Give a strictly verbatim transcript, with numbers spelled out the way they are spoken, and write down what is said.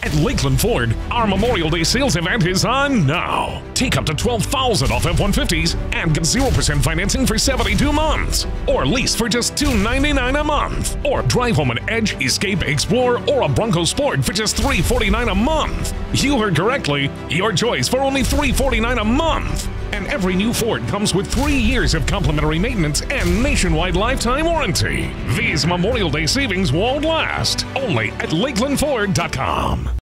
At Lakeland Ford, our Memorial Day sales event is on now. Take up to twelve thousand dollars off F one fifties and get zero percent financing for seventy-two months. Or lease for just two hundred ninety-nine dollars a month. Or drive home an Edge, Escape, Explorer, or a Bronco Sport for just three hundred forty-nine dollars a month. You heard correctly, your choice for only three hundred forty-nine dollars a month. And every new Ford comes with three years of complimentary maintenance and nationwide lifetime warranty. These Memorial Day savings won't last. Only at Lakeland Ford dot com.